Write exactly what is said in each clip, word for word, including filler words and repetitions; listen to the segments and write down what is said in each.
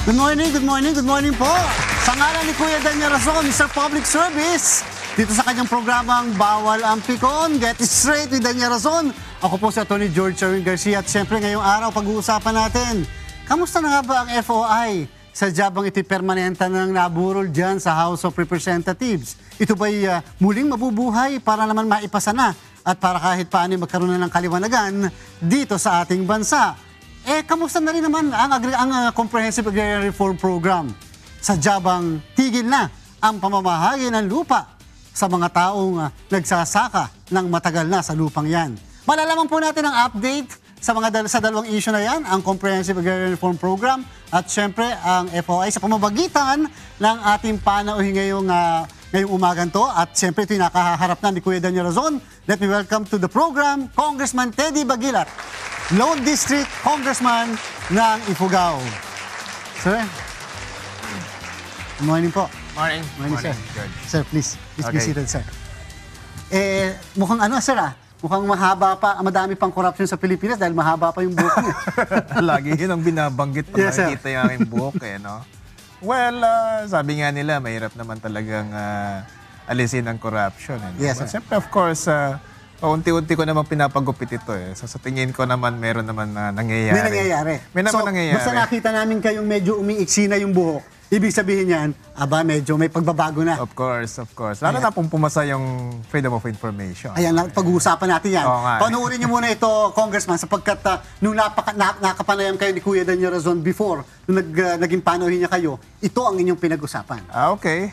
Good morning, good morning, good morning po. Sa ngalan ni Kuya Daniel Razon, Mister Public Service, dito sa kanyang programang Bawal ang Pikon, Get It Straight with Daniel Razon. Ako po si Attorney George Cherwin Garcia at siyempre ngayong araw pag-uusapan natin, kamusta na nga ba ang F O I? Sadya bang ito'y permanente nang naburol dyan sa House of Representatives? Ito ba'y uh, muling mabubuhay para naman maipasa na at para kahit paano magkaroon na ng kaliwanagan dito sa ating bansa? Eh, kamusta na rin naman ang, ang uh, Comprehensive Agrarian Reform Program? Sadya bang tigil na ang pamamahagi ng lupa sa mga taong uh, nagsasaka ng matagal na sa lupang yan? Malalaman po natin ang update sa mga dal sa dalawang issue na yan, ang Comprehensive Agrarian Reform Program at syempre ang F O I sa pamamagitan ng ating panauhin ngayong, uh, ngayong umagan to. At syempre ito yung nakaharap na ni Kuya Daniel Razon. Let me welcome to the program, Congressman Teddy Baguilat, Lone District Congressman ng Ifugao. Sir, good morning po. Morning. Morning, Morning, sir. George. Sir, please. Please be Okay. seated, sir. Eh, mukhang ano, sir ah? Mukhang mahaba pa, madami pang corruption sa Pilipinas dahil mahaba pa yung buhok niya. Lagi yun ang binabanggit pag Yes, sir. nakikita yung aking buhok eh, no? Well, uh, sabi nga nila, mahirap naman talagang uh, alisin ang corruption. Eh, no? Yes, But sir. siyempre, of course, uh, unti-unti ko naman pinapagupit ito eh. So, sa tingin ko naman, meron naman na nangyayari. May nangyayari. May naman so, nangyayari. basta nakita namin kayong medyo umiiksi na yung buhok, ibig sabihin yan, aba, medyo may pagbabago na. Of course, of course. Lalo Ayan. na kung pumasa yung freedom of information. Ayan, lang, pag-uusapan natin yan. Oo nga eh. Panoorin niyo muna ito, Congressman, sapagkat uh, nung napaka, na, nakapanayam kayo ni Kuya Daniel Razon before, nung nag, uh, naging panauhin niya kayo, ito ang inyong pinag-usapan. Ah, okay.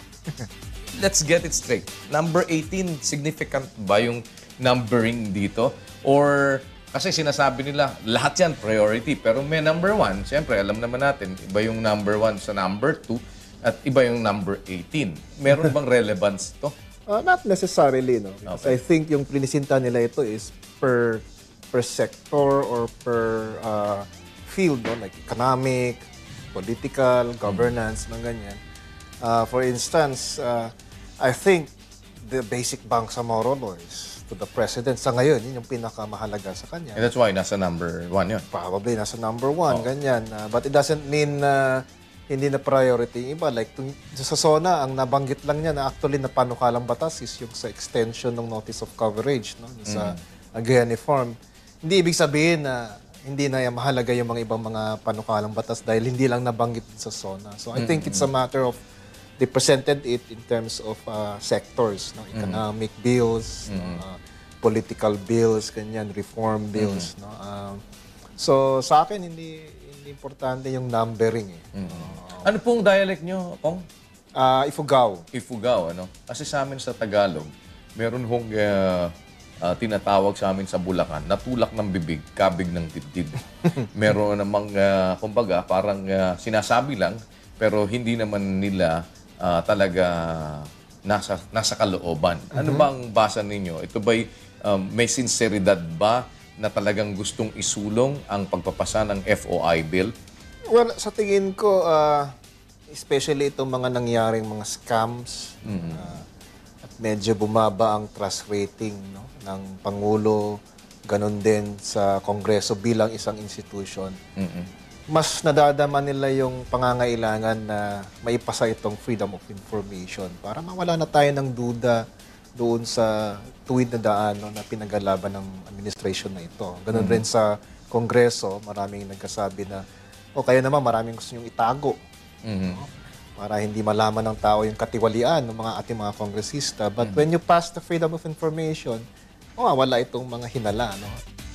Let's get it straight. Number eighteen, significant ba yung numbering dito? Or, kasi sinasabi nila, lahat yan priority. Pero may number one, siyempre, alam naman natin, iba yung number one sa number two, at iba yung number eighteen. Meron bang relevance to? Uh, not necessarily, no? Because Okay. I think yung prinisinta nila ito is per per sector or per uh, field, no? Like economic, political, governance, mga ganyan. Uh, for instance, uh, I think the basic bank sa Morono is to the president. Sa ngayon, yun yung pinakamahalaga sa kanya. And that's why nasa number one yun. Probably nasa number one, ganyan. Uh, but it doesn't mean na hindi na priority yung iba. Like tung, sa SONA, ang nabanggit lang niya na actually na panukalang batas is yung sa extension ng notice of coverage, no? Sa agrarian reform. Hindi ibig sabihin na hindi na yung mahalaga yung mga ibang mga panukalang batas dahil hindi lang nabanggit sa SONA. So I think it's a matter of they presented it in terms of uh, sectors, no? Economic bills, no? uh, political bills, ganyan, reform bills. No? Um, so sa akin, hindi, hindi importante yung numbering. Eh. Uh, Ano pong dialect nyo, Kong? uh, Ifugao. Ifugao, ano? Kasi sa amin sa Tagalog, meron hong uh, uh, tinatawag sa amin sa Bulacan, natulak ng bibig, kabig ng dibdib. Meron namang, uh, kumbaga, parang uh, sinasabi lang, pero hindi naman nila uh, talaga nasa, nasa kalooban. Ano bang basa ninyo? Ito ba'y um, may sinseridad ba na talagang gustong isulong ang pagpapasa ng F O I bill? Well, sa tingin ko, uh, especially itong mga nangyaring mga scams, uh, at medyo bumaba ang trust rating, no, ng Pangulo, ganun din sa Kongreso bilang isang institution. Mas nadadama nila yung pangangailangan na maipasa itong freedom of information para mawala na tayo ng duda doon sa tuwid na daan, no, na pinagalaban ng administration na ito. Ganun rin sa Kongreso, maraming nagkasabi na o kaya naman maraming gusto niyong itago. Mm-hmm. No? Para hindi malaman ng tao yung katiwalian ng mga ating mga kongresista. But when you pass the freedom of information, mawawala itong mga hinala. No?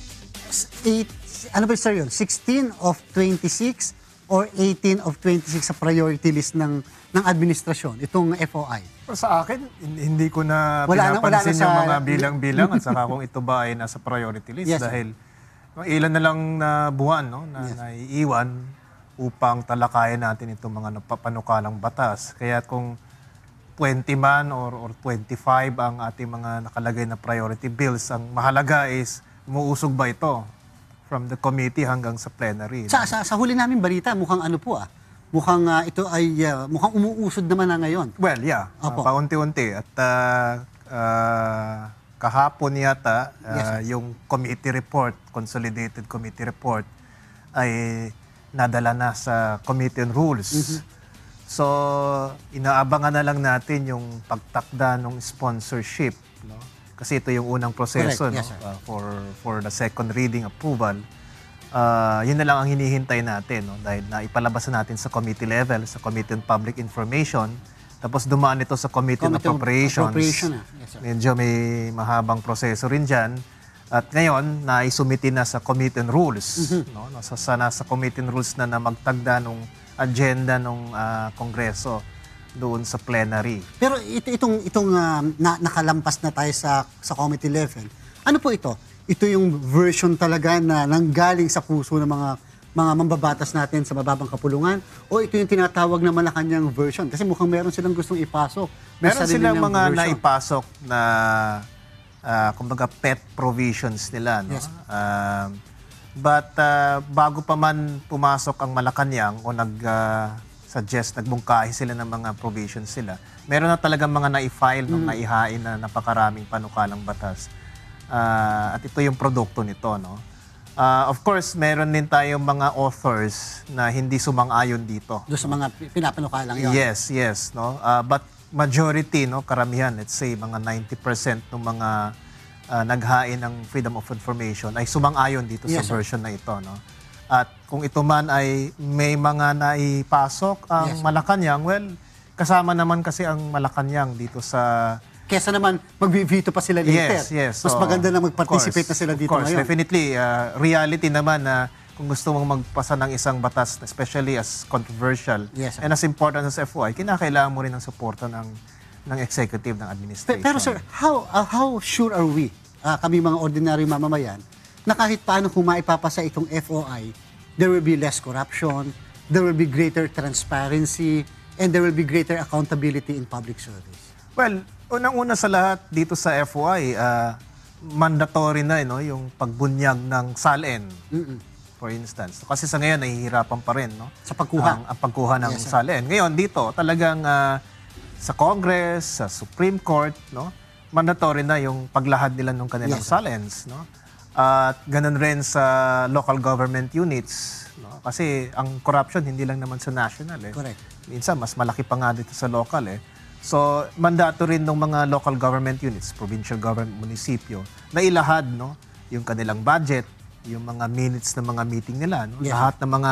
Eight, ano ba sir yun? sixteen of twenty-six or eighteen of twenty-six sa priority list ng ng administrasyon, itong F O I? Sa akin, hindi ko na Wala na- wala na pinapansin sa- yung mga bilang-bilang at saka kung ito ba ay nasa priority list Yes, sir. dahil ilan na lang na buwan, no, na naiiwan upang talakayan natin itong mga napapanukalang batas. Kaya kung twenty man or, or twenty-five ang ating mga nakalagay na priority bills, ang mahalaga is umuusog ba ito from the committee hanggang sa plenary. Sa, sa, sa huli namin balita, mukhang ano po ah, mukhang uh, ito ay uh, mukhang umuusod naman na ngayon. Well, yeah, uh, Opo. paunti-unti. At uh, uh, kahapon yata, uh, Yes, sir. yung committee report, consolidated committee report, ay nadala na sa Committee on Rules. So, inaabangan na lang natin yung pagtakda ng sponsorship, no? Kasi ito yung unang proseso, Correct. no? Yes, sir. Uh, for for the second reading approval. Uh, yun na lang ang hinihintay natin, no? Dahil naipalabas na natin sa committee level, sa Committee on Public Information, tapos dumaan ito sa Committee on Committee on Appropriations. Appropriation, ah. Yes, sir. Medyo may mahabang proseso rin dyan. At ngayon, naisumiti na sa Committee on Rules. No? Nasa sana sa Committee on Rules na na magtagda ng agenda ng Kongreso doon sa plenary. Pero ito, itong, itong ah, na, nakalampas na tayo sa, sa committee level, ano po ito? Ito yung version talaga na nanggaling sa puso ng mga mga mambabatas natin sa mababang kapulungan, o ito yung tinatawag na Malacanang version? Kasi mukhang meron silang gustong ipasok. na Meron sarili silang nilang mga version. naipasok na ah, kumbaga pet provisions nila. No? Yes. Um, but ah, bago pa man pumasok ang Malacanang o nag-suggest, nagbungkahi sila ng mga provisions sila, meron na talagang mga na-file, no, naihain na napakaraming panukalang batas. Ah, at ito yung produkto nito. No? Ah, of course, meron din tayong mga authors na hindi sumang-ayon dito. Doon sa mga pinapanukalang yun. Yes, yes, no. Uh, but majority, no, karamihan, let's say mga ninety percent ng mga uh, naghain ng freedom of information ay sumang-ayon dito Yes, sa sir. version na ito, no. At kung ito man ay may mga naipasok ang Yes, sir. Malacanang, well, kasama naman kasi ang Malacanang dito sa Kesa naman mag-veto pa sila later. Yes, yes. Mas So, maganda na of mag-participate na course, sila of dito course, ngayon. Definitely, uh, reality naman na kung gusto mong magpasa ng isang batas, especially as controversial, Yes, sir. and as important as F O I, kinakailangan mo rin ng suporta ng, ng executive, ng Pe- administration. Pero sir, how uh, how sure are we, uh, kami mga ordinary mamamayan, na kahit paano kung maipapasa itong F O I, there will be less corruption, there will be greater transparency, and there will be greater accountability in public service? Well, unang-una sa lahat dito sa F O I, uh, mandatory na, eh, no, yung pagbunyag ng S A L N, for instance. Kasi sa ngayon, nahihirapan pa rin, no? Sa pagkuha. Ang, ang pagkuha ng Yes, sir. S A L N. Ngayon, dito, talagang ah, sa Congress, sa Supreme Court, no? Mandatory na yung paglahad nila ng kanilang Yes, S A L Ns, no? At ganun rin sa local government units, no? Kasi ang corruption hindi lang naman sa national, eh. Correct. Minsan mas malaki pa nga dito sa local, eh. So, mandato rin ng mga local government units, provincial government, munisipyo, na ilahad, no, yung kanilang budget, yung mga minutes ng mga meeting nila, no, Yes. lahat ng mga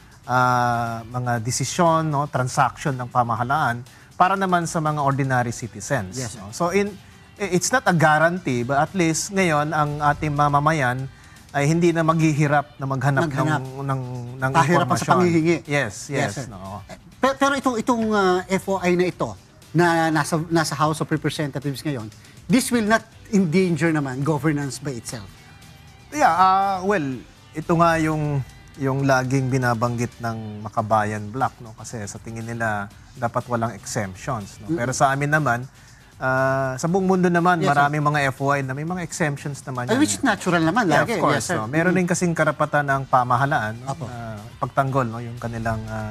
ah, mga desisyon, no, transaction ng pamahalaan para naman sa mga ordinary citizens. Yes, sir. No? So, in it's not a guarantee, but at least ngayon ang ating mamamayan ay hindi na maghihirap na maghanap, Maghanap. ng ng ng Pahirapan sa impormasyon. panghihingi. Yes, Yes, yes, sir. no. Pero, pero itong, itong uh, F O I na ito, na nasa, nasa House of Representatives ngayon, this will not endanger naman governance by itself. Yeah, ah, well, ito nga yung yung laging binabanggit ng Makabayan Bloc, no, kasi sa tingin nila dapat walang exemptions, no. Pero sa amin naman, ah, sa buong mundo naman, Yes, sir. maraming mga F O I na may mga exemptions naman Ay, yan. which is natural naman Yeah, lagi. of course. Yes, sir. no. Meron din kasing karapatan ng pamahalaan, no, Apo. na pagtanggol, no, yung kanilang ah,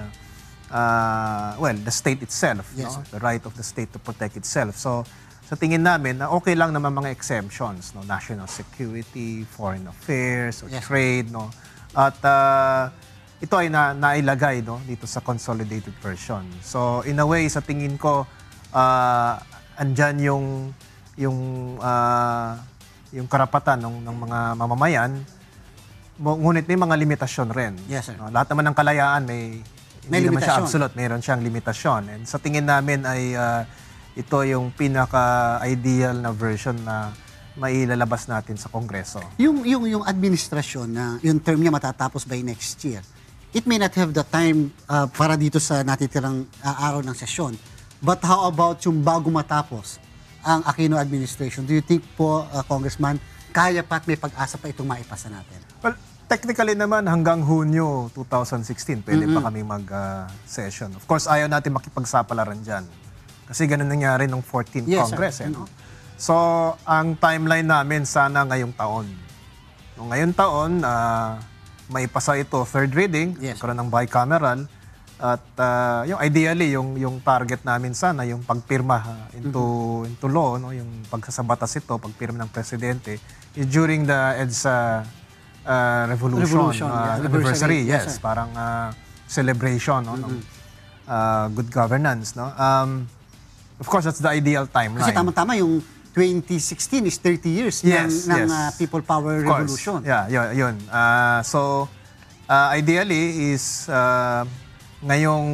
ah, well, the state itself, Yes, no, sir. the right of the state to protect itself. So, sa tingin namin na okay lang naman mga exemptions, no, national security, foreign affairs, or Yes, sir. trade, no. At ah, ito ay na, nailagay, no, dito sa consolidated version. So, in a way, sa tingin ko, ah, andyan yung yung ah, yung karapatan ng, ng mga mamamayan, mo- ngunit may mga limitasyon rin. Yes, sir. No, lahat naman ng kalayaan may May hindi naman siya limitasyon. absolute, mayroon siyang limitasyon. And sa tingin namin ay ah, ito yung pinaka-ideal na version na mailalabas natin sa Kongreso. Yung, yung, yung administrasyon na yung term niya matatapos by next year, it may not have the time uh, para dito sa natitirang uh, araw ng sesyon. But how about yung bago matapos ang Aquino administration? Do you think po, uh, Congressman, kaya pa at may pag-asa pa itong maipasa natin? Well, technically naman hanggang Hunyo twenty sixteen, pwede pa kami mag-session. Of course, ayaw natin makipagsapalaran dyan. Kasi ganun nangyari nung fourteenth Yes, sir. Congress. Eh, no? So, ang timeline namin sana ngayong taon. No, ngayong taon, ah, maipasa ito third reading, Yes. karoon ng bicameral. At ah, yung ideally, yung, yung target namin sana, yung pagpirma ah, into, into law, no? Yung pagsasabatas ito, pagpirma ng presidente, is during the EDSA uh, revolution, Revolution, uh, yeah. anniversary, Anniversary, yes, yes, sir. parang uh, celebration no, ng uh, good governance. No? Um, of course, that's the ideal timeline. Kasi tama-tama yung twenty sixteen is thirty years Yes, ng, ng yes. uh, People Power Of course. Revolution. Yeah, yun. yun. Uh, so, uh, ideally is uh, ngayong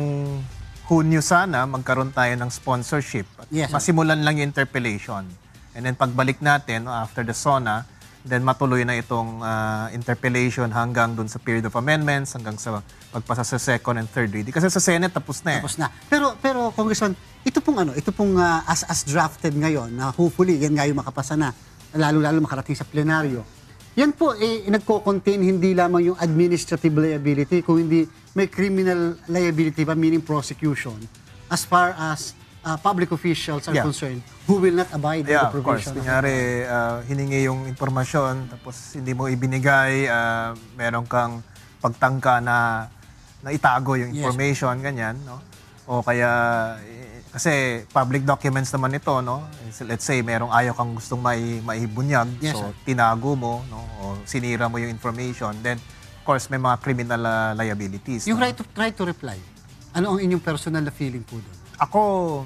Hunyo sana magkaroon tayo ng sponsorship. At Yes, sir. masimulan lang yung interpellation. And then pagbalik natin no, after the SONA, then matuloy na itong uh, interpellation hanggang dun sa period of amendments, hanggang sa pagpasa sa second and third reading. Kasi sa Senate tapos na eh. Tapos na. Pero, pero Congressman, ito pong ano, ito pong uh, as, as drafted ngayon, na hopefully yan nga yung makapasa na, lalo-lalo makarating sa plenaryo. Yan po, eh, nagko-contain hindi lamang yung administrative liability, kung hindi may criminal liability ba, meaning prosecution, as far as uh, public officials are Yeah. concerned, who will not abide by Yeah, the of course. provision. Kunyari, uh, hiningi yung informasyon, tapos hindi mo ibinigay, uh, meron kang pagtangka na, na itago yung Yes. information, ganyan, no? O kaya, eh, kasi public documents naman ito, no? Let's say, merong ayaw kang gustong mai, maibunyag, Yes, so sir. tinago mo, no? O sinira mo yung information, then, of course, may mga criminal uh, liabilities. Yung no? right to, right to reply, ano ang inyong personal na feeling po doon? Ako,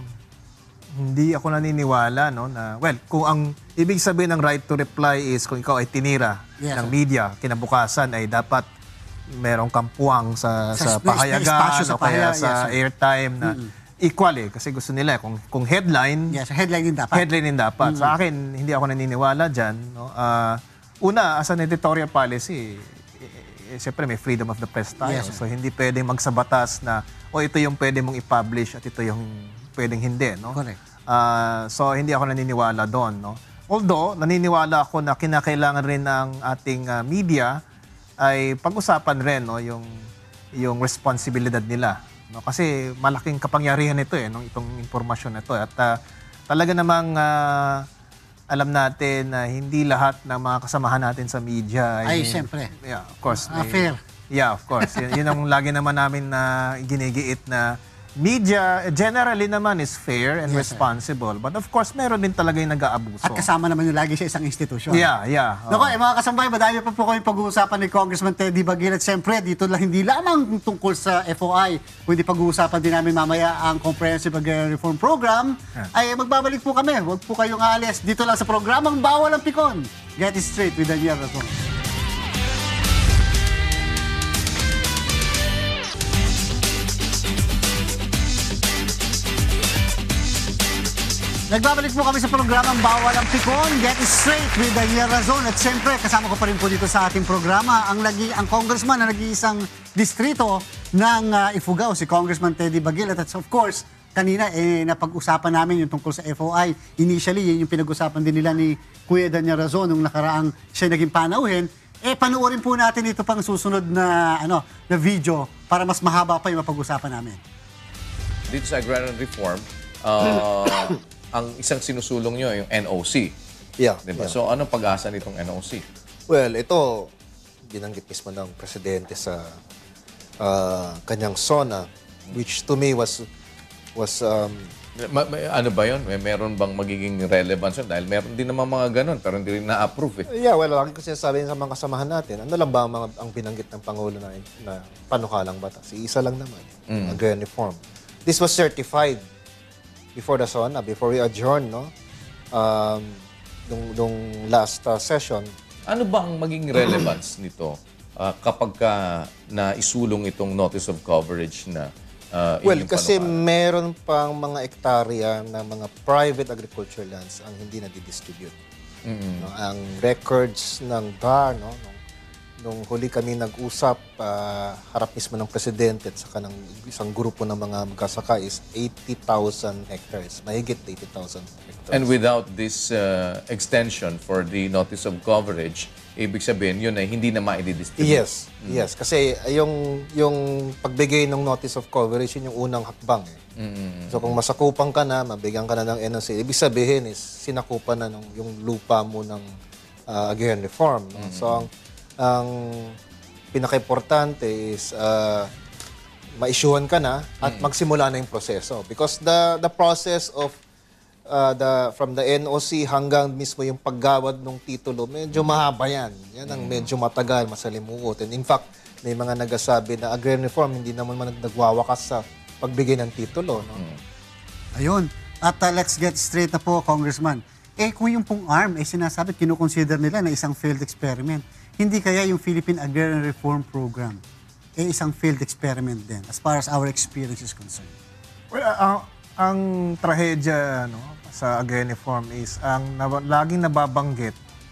hindi ako naniniwala, no, na, well, kung ang ibig sabihin ng right to reply is kung ikaw ay tinira Yes, ng sir. media, kinabukasan ay dapat merong kampuang sa, Sa sa, sp- may pahayagan espasyo sa o kaya pahaya- sa yes, sir. airtime na equal eh. Kasi gusto nila, eh, kung, kung headline, Yes, headline din dapat. headline din dapat. Sa akin, hindi ako naniniwala dyan. No? Ah, una, as an editorial policy, eh, eh, siyempre may freedom of the press tayo. Yes, sir. So hindi pwedeng magsabatas na, o ito yung pwede mong i-publish at ito yung pwedeng hindi. No? Correct. Ah, so hindi ako naniniwala doon. No? Although, naniniwala ako na kinakailangan rin ng ating ah, media ay pag-usapan rin no, yung, yung responsibilidad nila. No? Kasi malaking kapangyarihan ito eh, no? Itong impormasyon na ito. At ah, talaga namang ah, alam natin na hindi lahat ng mga kasamahan natin sa media Ay, siyempre. Yeah, of course. Ah, may- fair. Yeah, of course. yun, yun ang lagi naman namin na ginigiit na media generally naman is fair and Yes, sir. responsible. But of course, meron din talaga yung nag-aabuso. At kasama naman yung lagi sa isang institusyon. Yeah, yeah. Naku, oo. eh, mga kasambay, madami pa po kami pag-uusapan ni Congressman Teddy Baguilat. Siyempre, dito lang hindi lamang tungkol sa F O I, kundi pag-uusapan din namin mamaya ang Comprehensive Agrarian Reform Program. Ay magbabalik po kami. Huwag po kayong aalis. Dito lang sa programang Bawal ang Pikon. Get it straight with Daniel Razon. Nagbabalik po kami sa programang Bawal ang Pikon, Get It Straight with Daniel Razon. At siyempre, kasama ko pa rin po dito sa ating programa ang, lagi, ang congressman na nag-iisang distrito ng uh, Ifugao, si Congressman Teddy Baguilat. At of course, kanina eh, napag-usapan namin yung tungkol sa F O I. Initially, yun yung pinag-usapan din nila ni Kuya Daniel Razon nung nakaraang siya naging panauhin. Eh, panoorin po natin ito pang susunod na, ano, na video para mas mahaba pa yung mapag-usapan namin. Dito sa agrarian reform, uh, ang isang sinusulong nyo yung N O C. Yeah. Diba? yeah. So, anong pag-asa nitong N O C? Well, ito, binanggit mismo ng presidente sa ah, kanyang SONA, which to me was, was um, Ma- ma- ano ba yun? May meron bang magiging relevance yun? Dahil meron din naman mga ganun, pero hindi rin na-approve eh. yeah, well, lagi ko sinasabi sa mga kasamahan natin, ano lang ba ang, mga, ang binanggit ng Pangulo na, na panukalang batas? Isa lang naman, agrarian reform. This was certified before the SONA, before we adjourn, no? Um, nung, nung last uh, session. Ano ba ang magiging relevance nito uh, kapag ka naisulong itong notice of coverage na uh, Well, inyong kasi panukala? meron pang mga ektarya na mga private agriculture lands ang hindi na-distribute. No, ang records ng D A R, no, nung, nung huli kami nag-usap, ah, harap mismo ng presidente at saka ng isang grupo ng mga magkasaka is eighty thousand hectares. Mahigit eighty thousand hectares. And without this uh, extension for the notice of coverage, ibig sabihin yun ay hindi na ma-distribute. Yes, yes. Kasi uh, yung, yung pagbigay ng notice of coverage, yun yung unang hakbang. Eh. So kung masakupan ka na, mabigyan ka na ng N O C, ibig sabihin is sinakupan na ng, yung lupa mo ng uh, agrarian reform. No? So ang, ang pinaka-importante is uh, ma-issuehan ka na at magsimula na yung proseso. Because the, the process of uh, the, from the N O C hanggang mismo yung paggawad ng titulo, medyo mahaba yan. Yan ang medyo matagal, masalimuot. And in fact, may mga nagsasabi na agrarian reform hindi naman man nagwawakas sa pagbigay ng titulo. No? Ayun. At uh, let's get straight na po, Congressman. Eh, kung yung pong A R M, eh, sinasabi, kinukonsider nila na isang failed experiment. Hindi kaya yung Philippine Agrarian Reform Program, eh, isang failed experiment din, as far as our experience is concerned. Well, uh, ang, ang trahedya no, sa agrarian reform is, ang nab- laging nababanggit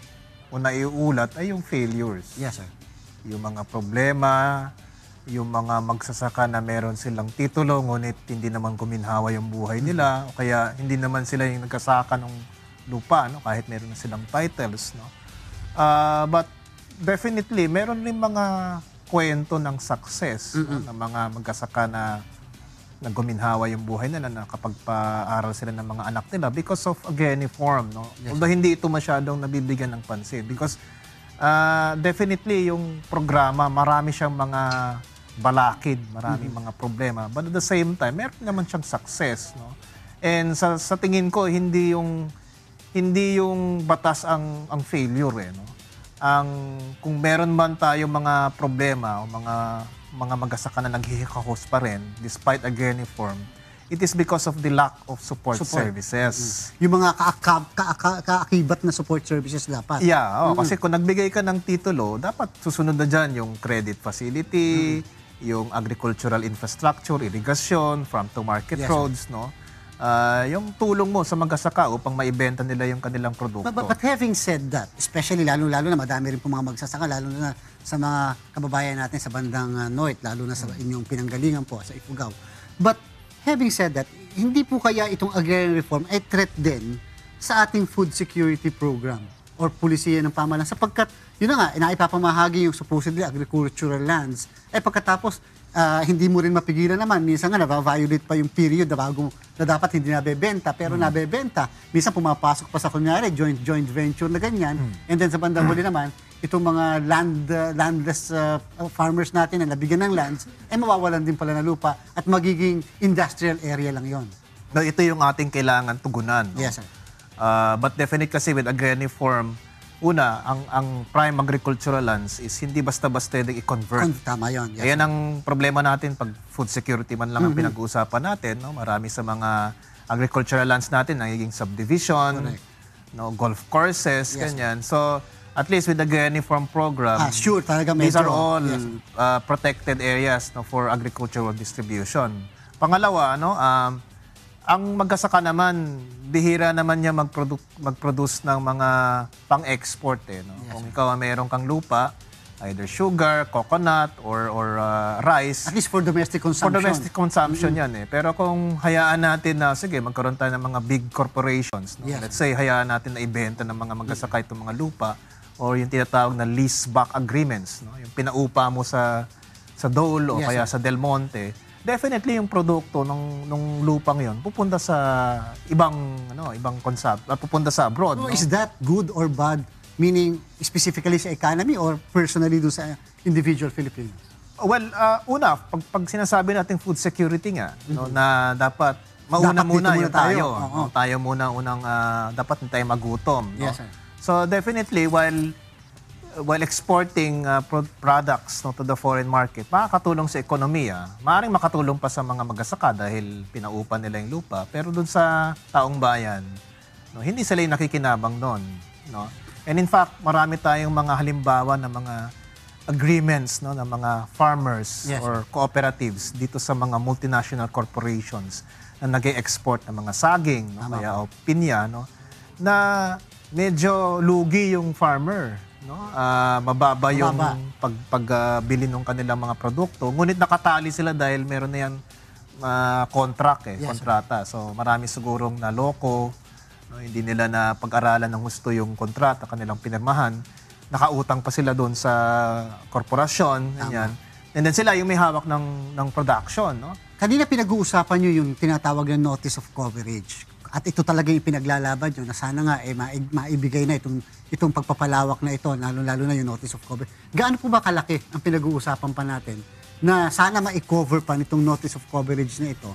o naiulat ay yung failures. Yes, sir. Yung mga problema, yung mga magsasaka na meron silang titulo, ngunit hindi naman guminhawa yung buhay nila, o kaya hindi naman sila yung nagkasaka ng lupa, no, kahit meron na silang titles. No? Uh, but definitely, meron rin mga kwento ng success no, ng mga magkasaka na na guminhawa yung buhay nila, na nakapagpa-aral sila ng mga anak nila because of agrarian reform. No? Yes. Although hindi ito masyadong nabibigyan ng pansin. Because uh, definitely yung programa, marami siyang mga balakid, maraming mm-hmm. mga problema. But at the same time, meron naman siyang success. No? And sa, sa tingin ko, hindi yung hindi yung batas ang ang failure eh, no? Ang kung meron man tayo mga problema o mga mga magasaka na naghihikahos pa rin despite agrarian reform, it is because of the lack of support, support. services. Mm-hmm. Yung mga kaakab, kaaka, kaakibat na support services dapat. Yeah, oh, mm-hmm. kasi kung nagbigay ka ng titulo, dapat susunod na dyan yung credit facility, mm-hmm. yung agricultural infrastructure, irrigation, farm to market yes, roads, sir. no? Uh, yung tulong mo sa magsasaka upang maibenta nila yung kanilang produkto. But, but, but having said that, especially lalo-lalo na madami rin po mga magsasaka, lalo na sa mga kababayan natin sa bandang uh, North, lalo na sa inyong pinanggalingan po, sa Ifugao. But having said that, hindi po kaya itong agrarian reform ay threat din sa ating food security program or pulisiya ng pamahalaan sapagkat, yun na nga, inaipapamahagi yung supposedly agricultural lands, ay pagkatapos, Uh, hindi mo rin mapigilan naman. Minsan nga, na-violate pa yung period na bago na dapat hindi nabebenta, pero hmm. nabebenta. Minsan pumapasok pa sa kunyari, joint joint venture na ganyan. Hmm. And then sa bandang huli naman, itong mga land uh, landless uh, farmers natin na nabigyan ng lands, ay mawawalan din pala ng lupa at magiging industrial area lang yon. No, ito yung ating kailangan tugunan. No? Yes, sir. Uh, but definitely kasi with agrarian reform, una, ang ang prime agricultural lands is hindi basta-basta yung i-convert. Tama yun. Yes, Ayan ang problema natin pag food security man lang ang mm-hmm. pinag-uusapan natin. No? Marami sa mga agricultural lands natin nagiging subdivision, no, golf courses, yes, ganyan. So, at least with the agrarian reform program, ah, sure, talaga these medyo, are all yes, uh, protected areas no, for agricultural distribution. Pangalawa, no, um, ang magkasaka naman, bihira naman niya mag-produ- mag-produce ng mga pang-export. Eh, no? Yes, Kung ikaw mayroon kang lupa, either sugar, coconut, or or uh, rice. At least for domestic consumption. For domestic consumption mm-hmm. yan. Eh. Pero kung hayaan natin na, sige, magkaroon tayo ng mga big corporations. No? Yes. Let's say, hayaan natin na ibenta ng mga magkasaka itong mga lupa or yung tinatawag na lease-back agreements. No? Yung pinaupa mo sa, sa Dole o yes, kaya sir. sa Del Monte. Definitely yung produkto ng ng lupang yon pupunta sa ibang ano, ibang concept, uh, pupunta sa abroad. So, no? Is that good or bad? Meaning specifically sa economy or personally do sa individual Filipinos? Well, uh, una, pag, pag sinasabi natin food security nga, mm-hmm. no, na dapat mauna dapat muna muna yung tayo. tayo. Uh-huh. No, tayo muna unang uh, dapat hindi tayo magutom. No? Yes, sir. So definitely while while exporting uh, pro- products no, to the foreign market, makakatulong sa ekonomiya. Maaaring makatulong pa sa mga magsasaka dahil pinaupa nila yung lupa. Pero dun sa taong bayan, no, hindi sila yung nakikinabang doon. No? And in fact, marami tayong mga halimbawa ng mga agreements no, ng mga farmers yes, or cooperatives dito sa mga multinational corporations na nag-e-export ng mga saging, no, kaya o pinya, no, na medyo lugi yung farmer. No? Uh, mababa yung pag, pagbili uh, ng kanilang mga produkto. Ngunit nakatali sila dahil meron na yan uh, contract, eh, yes, kontrata. So marami sigurong naloko, no? Hindi nila na pag-aralan ng gusto yung kontrata, kanilang pinirmahan. Nakautang pa sila doon sa korporasyon. Ganyan. And then sila yung may hawak ng, ng production. No? Kanina pinag-uusapan nyo yung tinatawag na notice of coverage. At ito talaga yung pinaglalaban nyo na sana nga eh, maig- maibigay na itong, itong pagpapalawak na ito, lalo-lalo na yung notice of coverage. Gaano po ba kalaki ang pinag-uusapan pa natin na sana ma-cover pa nitong notice of coverage na ito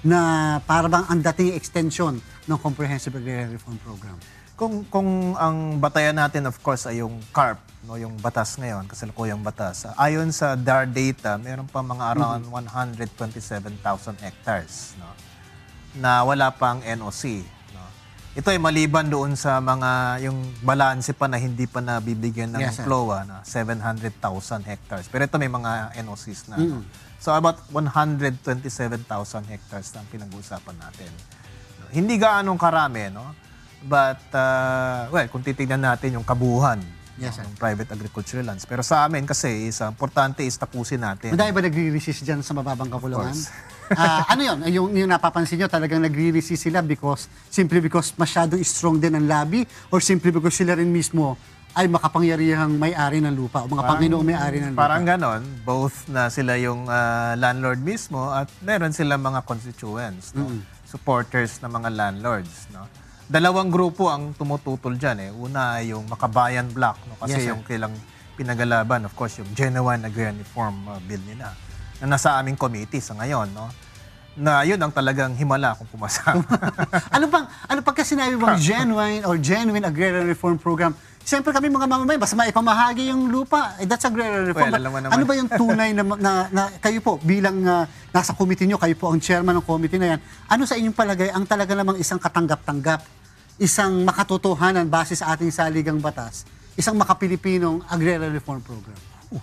na para bang ang dating extension ng Comprehensive Agrarian Reform Program? Kung kung ang batayan natin of course ay yung C A R P, no, yung batas ngayon, kasalukuyang batas. Ayon sa D A R data, meron pa mga around one hundred twenty-seven thousand hectares, no, na wala pang N O C, no. Ito ay maliban doon sa mga yung balanse pa na hindi pa nabibigyan ng Yes, sir. P L O A na seven hundred thousand hectares. Pero ito may mga N O Cs na. No? So about one hundred twenty-seven thousand hectares na ang pinag-uusapan natin. No? Hindi gaanong karami, no? But, uh, well, kung titignan natin yung kabuuan Yes, sir. ng private agricultural lands. Pero sa amin kasi, is, uh, importante is tapusin natin. Madami ba nagre-resist dyan sa mababang kapulungan? course. Ah, ano yun? Yung, yung napapansin nyo, talagang nagre-resist sila because, simply because masyadong strong din ang lobby or simply because sila rin mismo ay makapangyarihang may-ari ng lupa o mga Panginoong may-ari ng lupa? Parang ganon, both na sila yung uh, landlord mismo at meron silang mga constituents, no? Supporters ng mga landlords. No? Dalawang grupo ang tumututol dyan. Eh. Una ay yung Makabayan Bloc, no? Kasi Yes, sir. yung kailang pinagalaban, of course, yung Genuine Agrarian Reform uh, Bill nila na nasa aming committee sa ngayon. No? Na yun ang talagang himala kung pumasa. ano bang, ano pagka sinabi bang genuine or genuine agrarian reform program, siyempre kami mga mamamayan, basta maipamahagi yung lupa, eh, that's agrarian reform. Well, But alam mo naman. ano ba yung tunay na, na, na kayo po, bilang uh, nasa committee nyo, kayo po ang chairman ng committee na yan, ano sa inyong palagay ang talaga namang isang katanggap-tanggap, isang makatotohanan base sa ating saligang batas, isang makapilipinong agrarian reform program?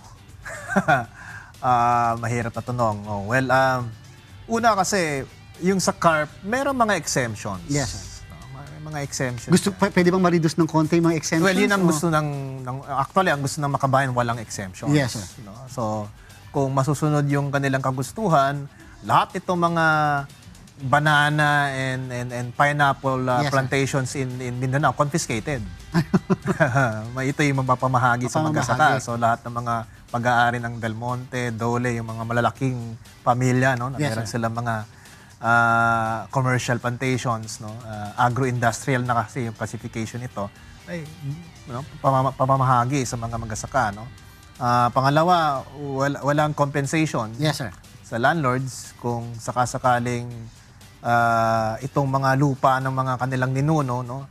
Ah, mahirap na tanong. Oh, well, um, una kasi, yung sa C A R P, merong mga exemptions. Yes, sir. No, may mga exemptions. Gusto, p- pwede bang ma-reduce ng konti yung mga exemptions? Well, yun ang o- gusto ng, ng actually, ang gusto ng Makabayan, walang exemptions. Yes, sir. No? So, kung masusunod yung kanilang kagustuhan, lahat itong mga banana and and, and pineapple uh, Yes, sir. plantations in in Mindanao confiscated. May ito yung mapapamahagi sa Mapapamahagi. magsasaka. So lahat ng mga pag-aari ng Del Monte, Dole, yung mga malalaking pamilya, no, na Yes, meron sir. silang mga ah, commercial plantations, no, ah, agro-industrial na kasi yung classification nito, ay no, pamama- pamamahagi sa mga magsasaka, no. Ah, pangalawa, wala, walang compensation Yes, sir. sa landlords kung sakasakaling ah, itong mga lupa ng mga kanilang ninuno, no,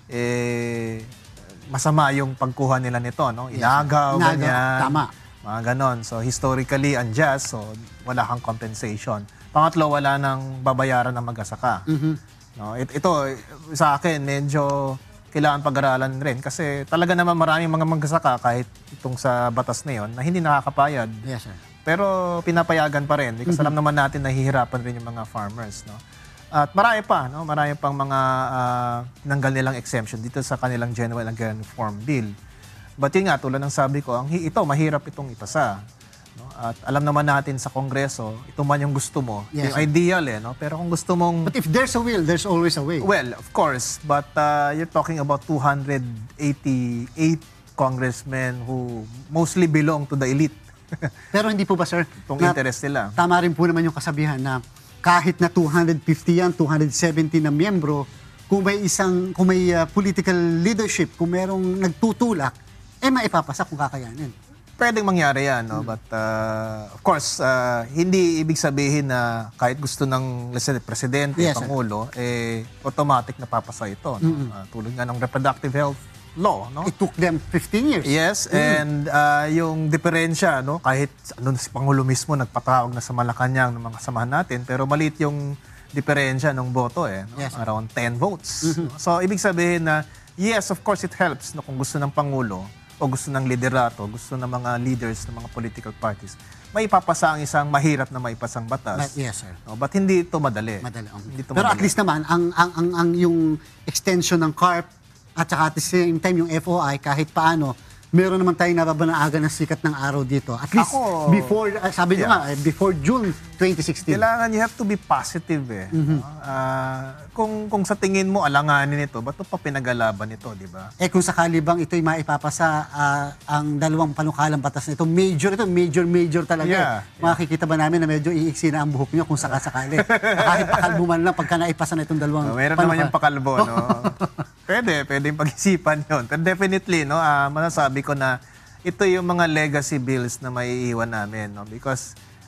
eh, masama yung pagkuha nila nito, no? Inagaw, Inagaw, ganyan. tama. Mga ganon. So, historically unjust, so wala kang compensation. Pangatlo, wala nang babayaran ng mag-asaka. No, it, ito, sa akin, medyo kailangan pag-aralan rin kasi talaga naman maraming mga mag-asaka kahit itong sa batas na yon na hindi nakakapayad. Yes, sir. Pero pinapayagan pa rin because alam naman natin nahihirapan rin yung mga farmers, no. At marami pa, no, marami pang mga uh, nanggal nilang exemption dito sa kanilang Genuine Agrarian Reform Bill. But yun nga, tulad ng sabi ko, ang hi- ito mahirap itong ipasa, no. At alam naman natin sa Kongreso, ito man yung gusto mo, Yes, yung sir. ideal eh, no. Pero kung gusto mong But if there's a will, there's always a way. well, of course, but uh, you're talking about two hundred eighty-eight congressmen who mostly belong to the elite. Pero hindi po ba, sir? Itong na- interest nila. Tama rin po naman yung kasabihan na kahit na two hundred fifty yan, two hundred seventy na miyembro, kung may isang, kung may uh, political leadership, kung merong nagtutulak, eh maipapasa kung kakayanin. Pwedeng mangyari yan, no? But uh, of course, uh, hindi ibig sabihin na kahit gusto ng let's say, presidente, Yes, sir. pangulo, eh automatic na papasa ito, no? Uh, tulad nga ng reproductive health law, no? It took them fifteen years. Yes, and uh, yung diferensya, no, kahit ano si Pangulo mismo nagpatawag na sa Malacanang ng mga kasamahan natin, pero maliit yung diferensya ng boto eh, no? Yes, sir. Around ten votes. No? So ibig sabihin na yes, of course it helps no kung gusto ng pangulo o gusto ng liderato, gusto ng mga leaders ng mga political parties, may ipapasa ang isang mahirap na maipasang batas. But, yes, sir. No, but hindi ito madali. Madali. um. Hindi ito Pero at madali. least naman, ang, ang, ang, ang yung extension ng C A R P at saka at the same time yung F O I, kahit paano, meron naman tayong nababanaagan ng sikat ng araw dito. At least Ako, before, uh, sabi nyo yeah. nga, eh, before June twenty sixteen. Kailangan you have to be positive eh. no? Ah, kung kung sa tingin mo alanganin ito, ba't ito pa pinagalaban ito, di ba? Eh kung sakali bang ito'y maipapasa ah, ang dalawang panukalang batas na ito, major ito, major, major talaga. Yeah, eh. Makikita ba namin na medyo iiksi na ang buhok nyo kung sakasakali. Kahit pakalbo man lang pagka naipasa na itong dalawang No, meron naman yung panuka- pakalbo, no? Pwede, pwede yung pag-isipan yun. Pero definitely, no, ah, masasabi ko na ito yung mga legacy bills na maiiwan namin, no? Because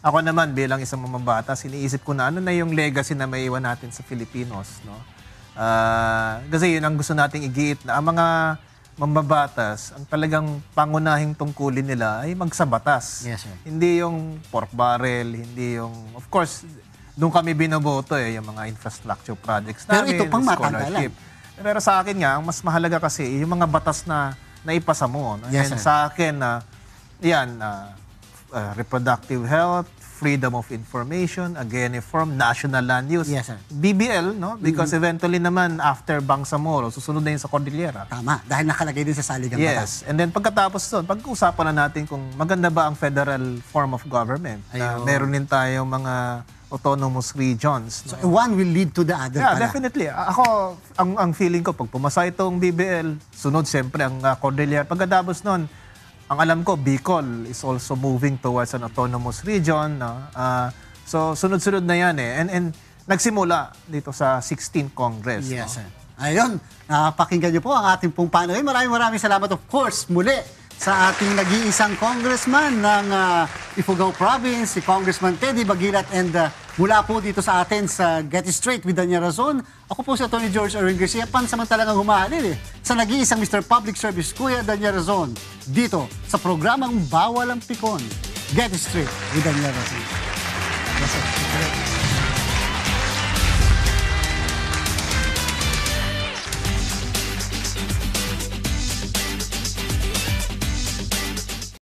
ako naman bilang isang mamabatas, iniisip ko na ano na yung legacy na may iwan natin sa Filipinos, no? Ah, kasi yun ang gusto nating igiit na ang mga mambabatas, ang talagang pangunahing tungkulin nila ay magsabatas. Yes, sir. Hindi yung pork barrel, hindi yung, of course, doon kami binoboto eh, yung mga infrastructure projects Pero namin, ito pang scholarship. Pero sa akin nga, ang mas mahalaga kasi, yung mga batas na naipasa mo. No? Yes, And sir. sa akin, na yan, uh, uh, reproductive health, freedom of information, again, from national land use. Yes, sir. B B L, no? Because eventually naman, after Bangsamoro, susunod na yun sa Cordillera. Tama, dahil nakalagay din sa saligang batas. Yes. And then pagkatapos doon, pag-uusapan na natin kung maganda ba ang federal form of government. Na Ayun. meron din tayong mga autonomous regions. No? So, one will lead to the other Yeah, pala. definitely. A- Ako, ang, ang feeling ko, pag pumasa itong B B L, sunod siyempre ang uh, Cordillera. Pagkatapos nun, ang alam ko, Bicol is also moving towards an autonomous region. No? Uh, so, sunod-sunod na yan eh. And, and nagsimula dito sa sixteenth Congress. Yes, no? sir. Ayun, napakinggan niyo po ang ating pong panel. Maraming maraming salamat, of course, muli sa ating nag-iisang congressman ng uh, Ifugao Province, si Congressman Teddy Baguilat, and uh, mula po dito sa atin sa Get It Straight with Danya Razon, ako po si Attorney George Erwin Garcia, pansamantalang humahalil eh, sa nag-iisang Mister Public Service, Kuya Danya Razon, dito sa programang Bawal ang Pikon. Get It Straight with Danya Razon.